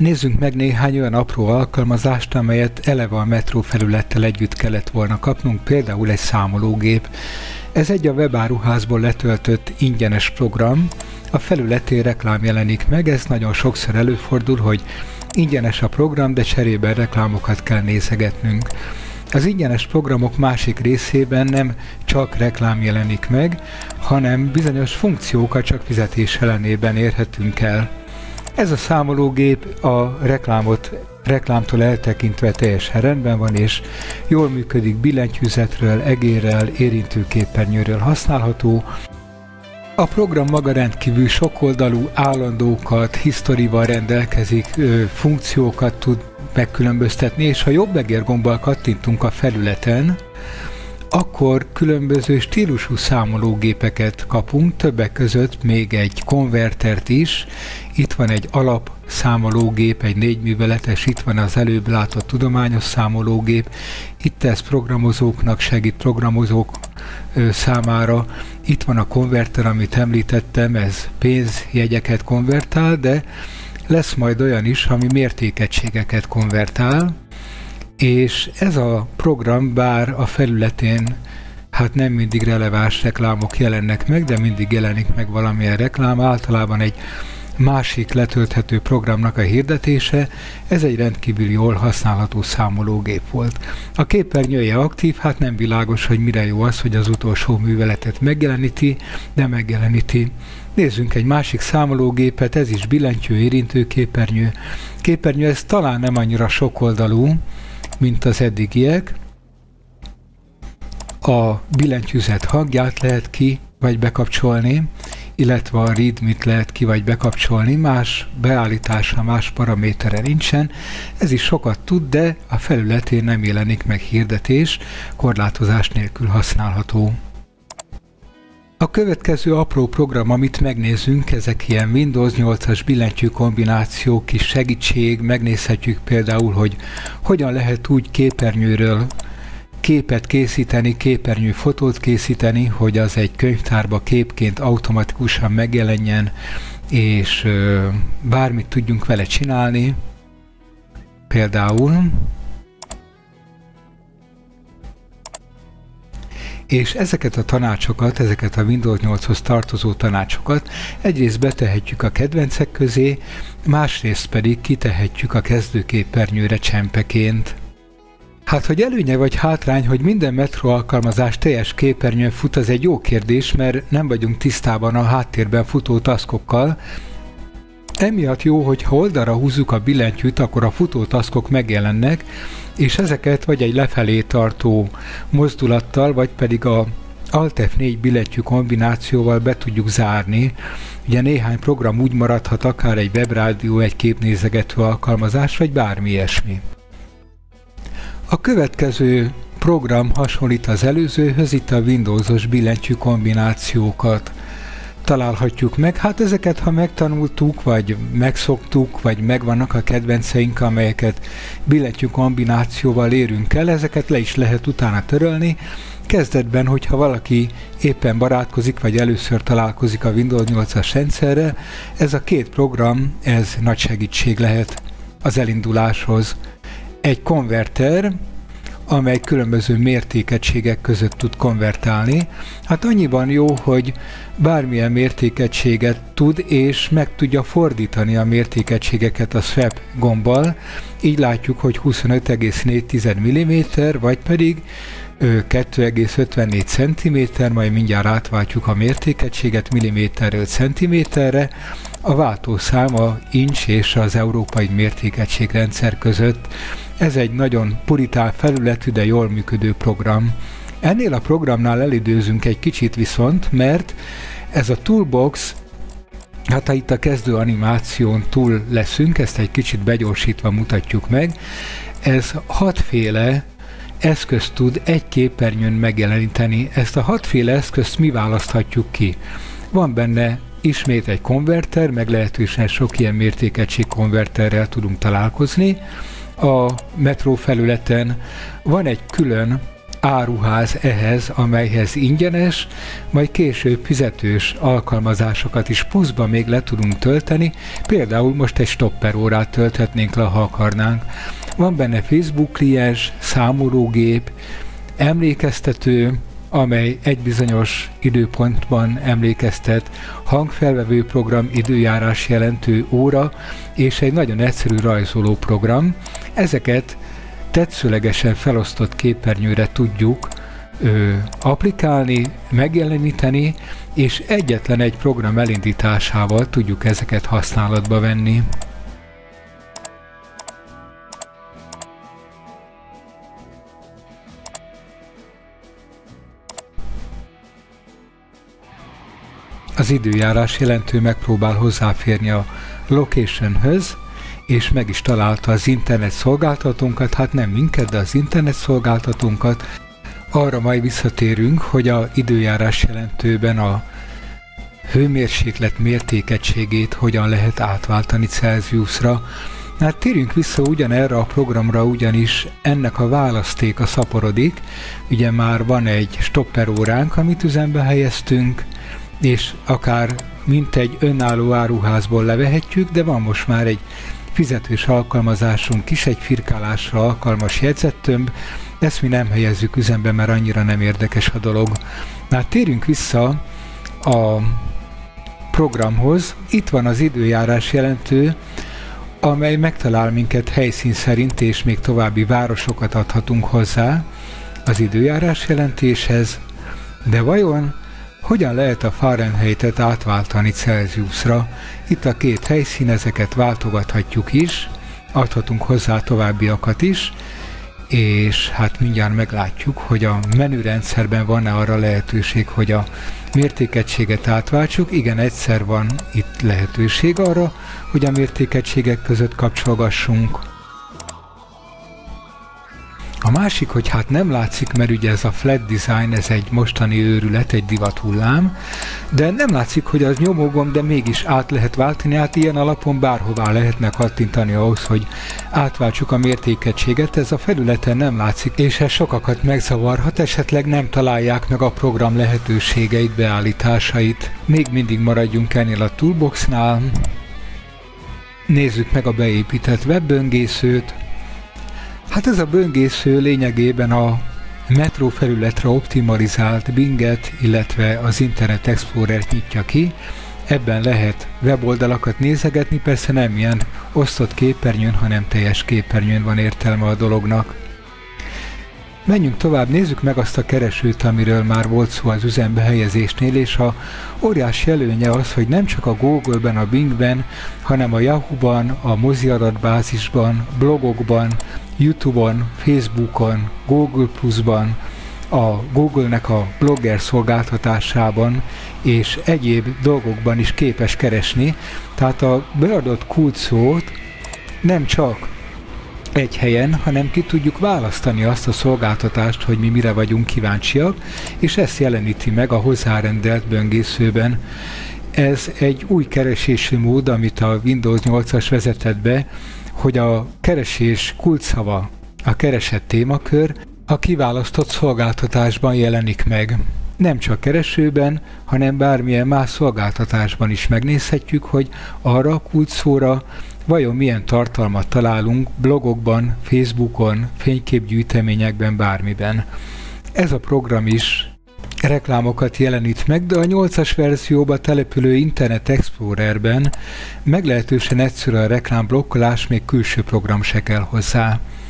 Nézzünk meg néhány olyan apró alkalmazást, amelyet eleve a metró felülettel együtt kellett volna kapnunk, például egy számológép. Ez egy a webáruházból letöltött ingyenes program, a felületén reklám jelenik meg, ez nagyon sokszor előfordul, hogy ingyenes a program, de cserébe reklámokat kell nézegetnünk. Az ingyenes programok másik részében nem csak reklám jelenik meg, hanem bizonyos funkciókat csak fizetés ellenében érhetünk el. Ez a számológép a reklámtól eltekintve teljesen rendben van, és jól működik, billentyűzetről, egérrel, érintőképernyőről használható. A program maga rendkívül sokoldalú, állandókat, hisztorival rendelkezik, funkciókat tud megkülönböztetni, és ha jobb egérgombbal kattintunk a felületen, akkor különböző stílusú számológépeket kapunk, többek között még egy konvertert is. Itt van egy alapszámológép, egy 4 műveletes, itt van az előbb látott tudományos számológép, itt ez programozóknak segít, programozók számára. Itt van a konverter, amit említettem, ez pénzjegyeket konvertál, de lesz majd olyan is, ami mértékegységeket konvertál, és ez a program, bár a felületén nem mindig releváns reklámok jelennek meg, de mindig jelenik meg valamilyen reklám, általában egy másik letölthető programnak a hirdetése, ez egy rendkívül jól használható számológép volt. A képernyője aktív, nem világos, hogy mire jó az, hogy az utolsó műveletet megjeleníti, de megjeleníti. Nézzünk egy másik számológépet, ez is billentyű, érintő képernyő, ez talán nem annyira sokoldalú, mint az eddigiek. A billentyűzet hangját lehet ki vagy bekapcsolni, illetve a readme-t lehet ki vagy bekapcsolni, más beállítása, más paramétere nincsen. Ez is sokat tud, de a felületén nem jelenik meg hirdetés, korlátozás nélkül használható. A következő apró program, amit megnézünk, ezek ilyen Windows 8-as billentyű kombinációk, kis segítség, megnézhetjük például, hogy hogyan lehet úgy képernyőről képet készíteni, képernyőfotót készíteni, hogy az egy könyvtárba képként automatikusan megjelenjen, és bármit tudjunk vele csinálni. Például. És ezeket a tanácsokat, ezeket a Windows 8-hoz tartozó tanácsokat egyrészt betehetjük a kedvencek közé, másrészt pedig kitehetjük a kezdőképernyőre csempeként. Hogy előnye vagy hátrány, hogy minden metró alkalmazás teljes képernyőn fut, az egy jó kérdés, mert nem vagyunk tisztában a háttérben futó taskokkal. Emiatt jó, hogy ha oldalra húzzuk a billentyűt, akkor a futó taskok megjelennek, és ezeket vagy egy lefelé tartó mozdulattal, vagy pedig a Alt F4 billentyű kombinációval be tudjuk zárni. Ugye néhány program úgy maradhat, akár egy webrádió, egy képnézegető alkalmazás, vagy bármi ilyesmi. A következő program hasonlít az előzőhöz, itt a Windows-os billentyű kombinációkat találhatjuk meg. Ezeket, ha megtanultuk, vagy megszoktuk, vagy megvannak a kedvenceink, amelyeket billentyű kombinációval érünk el, ezeket le is lehet utána törölni. Kezdetben, hogyha valaki éppen barátkozik, vagy először találkozik a Windows 8-as rendszerre, ez a két program, ez nagy segítség lehet az elinduláshoz. Egy konverter, amely különböző mértékegységek között tud konvertálni. Annyiban jó, hogy bármilyen mértékegységet tud, és meg tudja fordítani a mértékegységeket a swap gombbal. Így látjuk, hogy 25,4 mm, vagy pedig 2,54 cm, majd mindjárt átváltjuk a mértékegységet milliméterről centiméterre. A váltószám a inch és az európai mértékegységrendszer között. Ez egy nagyon puritán felületű, de jól működő program. Ennél a programnál elidőzünk egy kicsit viszont, mert ez a Toolbox, ha itt a kezdő animáción túl leszünk, ezt egy kicsit begyorsítva mutatjuk meg, ez 6 féle eszközt tud egy képernyőn megjeleníteni. Ezt a 6 féle eszközt mi választhatjuk ki? Van benne ismét egy konverter, meglehetősen sok ilyen mértékegység konverterrel tudunk találkozni. A metró felületen van egy külön áruház ehhez, amelyhez ingyenes, majd később fizetős alkalmazásokat is pluszban még le tudunk tölteni, például most egy stopper órát tölthetnénk le, ha akarnánk. Van benne Facebook kliens, számológép, emlékeztető, amely egy bizonyos időpontban emlékeztet, hangfelvevő program, időjárás jelentő óra, és egy nagyon egyszerű rajzoló program. Ezeket tetszőlegesen felosztott képernyőre tudjuk applikálni, megjeleníteni, és egyetlen egy program elindításával tudjuk ezeket használatba venni. Az időjárás jelentő megpróbál hozzáférni a locationhöz, és meg is találta az internet szolgáltatónkat, hát nem minket, de az internet szolgáltatónkat. Arra majd visszatérünk, hogy a időjárás jelentőben a hőmérséklet mértékegységét hogyan lehet átváltani Celsiusra. Hát térjünk vissza ugyanerre a programra, ugyanis ennek a választéka szaporodik. Ugye már van egy stopper óránk, amit üzembe helyeztünk, és akár mint egy önálló áruházból levehetjük, de van most már egy fizetős alkalmazásunk is, egy firkálásra alkalmas jegyzettömb. Ezt mi nem helyezzük üzembe, mert annyira nem érdekes a dolog. Na, térjünk vissza a programhoz. Itt van az időjárás jelentő, amely megtalál minket helyszín szerint, és még további városokat adhatunk hozzá az időjárás jelentéshez. De vajon hogyan lehet a Fahrenheitet átváltani Celsiusra? Itt a két helyszín, ezeket váltogathatjuk is, adhatunk hozzá továbbiakat is, és hát mindjárt meglátjuk, hogy a menürendszerben van-e arra lehetőség, hogy a mértékegységet átváltsuk. Igen, egyszer van itt lehetőség arra, hogy a mértékegységek között kapcsolgassunk. A másik, hogy hát nem látszik, mert ugye ez a flat design, ez egy mostani őrület, egy divathullám, de nem látszik, hogy az nyomógomb, de mégis át lehet váltani, hát ilyen alapon bárhová lehetne kattintani ahhoz, hogy átváltsuk a mértékegységet. Ez a felületen nem látszik, és ez sokakat megzavarhat, esetleg nem találják meg a program lehetőségeit, beállításait. Még mindig maradjunk ennél a toolboxnál. Nézzük meg a beépített webböngészőt. Hát ez a böngésző lényegében a Metro felületre optimalizált Binget, illetve az Internet Explorer-t nyitja ki. Ebben lehet weboldalakat nézegetni, persze nem ilyen osztott képernyőn, hanem teljes képernyőn van értelme a dolognak. Menjünk tovább, nézzük meg azt a keresőt, amiről már volt szó az üzembe helyezésnél, és a óriási előnye az, hogy nem csak a Google-ben, a Bingben, hanem a Yahoo-ban, a mozi adatbázisban, blogokban, YouTube-on, Facebookon, Google Plus-ban, a Google-nek a blogger szolgáltatásában és egyéb dolgokban is képes keresni. Tehát a beadott kulcsszót nem csak egy helyen, hanem ki tudjuk választani azt a szolgáltatást, hogy mi mire vagyunk kíváncsiak, és ezt jeleníti meg a hozzárendelt böngészőben. Ez egy új keresési mód, amit a Windows 8-as vezetett be, hogy a keresés kulcsszava, a keresett témakör a kiválasztott szolgáltatásban jelenik meg. Nem csak keresőben, hanem bármilyen más szolgáltatásban is megnézhetjük, hogy arra a kulcsszóra vajon milyen tartalmat találunk blogokban, Facebookon, fényképgyűjteményekben, bármiben. Ez a program is reklámokat jelenít meg, de a 8-as verzióba települő Internet Explorerben meglehetősen egyszerű a reklámblokkolás, még külső program se kell hozzá.